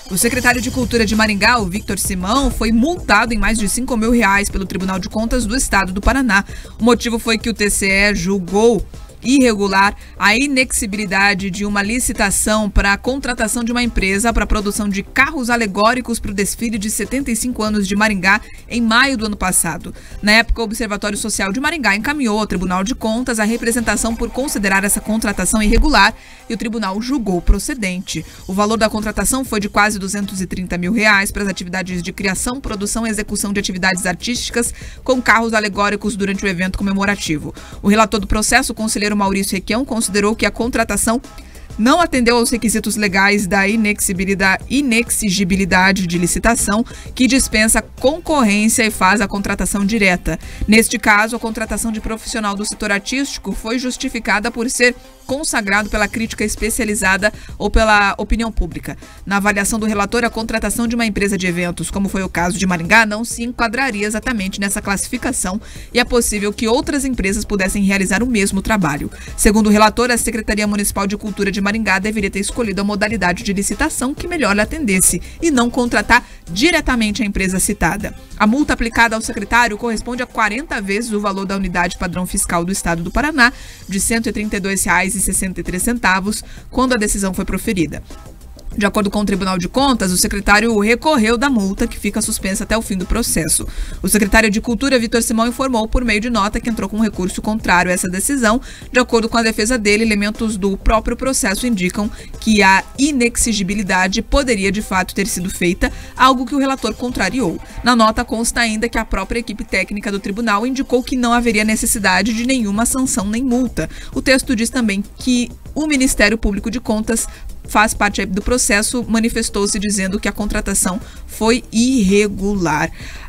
O secretário de Cultura de Maringá, o Victor Simão, foi multado em mais de R$5 mil pelo Tribunal de Contas do Estado do Paraná. O motivo foi que o TCE julgou irregular a inexigibilidade de uma licitação para a contratação de uma empresa para a produção de carros alegóricos para o desfile de 75 anos de Maringá em maio do ano passado. Na época, o Observatório Social de Maringá encaminhou ao Tribunal de Contas a representação por considerar essa contratação irregular e o tribunal julgou procedente. O valor da contratação foi de quase R$230 mil para as atividades de criação, produção e execução de atividades artísticas com carros alegóricos durante o evento comemorativo. O relator do processo, o conselheiro Maurício Requião, considerou que a contratação não atendeu aos requisitos legais da inexigibilidade de licitação, que dispensa concorrência e faz a contratação direta. Neste caso, a contratação de profissional do setor artístico foi justificada por ser consagrado pela crítica especializada ou pela opinião pública. Na avaliação do relator, a contratação de uma empresa de eventos, como foi o caso de Maringá, não se enquadraria exatamente nessa classificação e é possível que outras empresas pudessem realizar o mesmo trabalho. Segundo o relator, a Secretaria Municipal de Cultura de Maringá deveria ter escolhido a modalidade de licitação que melhor lhe atendesse e não contratar diretamente a empresa citada. A multa aplicada ao secretário corresponde a 40 vezes o valor da unidade padrão fiscal do Estado do Paraná, de R$ 132,63, quando a decisão foi proferida. De acordo com o Tribunal de Contas, o secretário recorreu da multa, que fica suspensa até o fim do processo. O secretário de Cultura, Victor Simão, informou por meio de nota que entrou com um recurso contrário a essa decisão. De acordo com a defesa dele, elementos do próprio processo indicam que a inexigibilidade poderia de fato ter sido feita, algo que o relator contrariou. Na nota consta ainda que a própria equipe técnica do tribunal indicou que não haveria necessidade de nenhuma sanção nem multa. O texto diz também que o Ministério Público de Contas faz parte do processo, manifestou-se dizendo que a contratação foi irregular.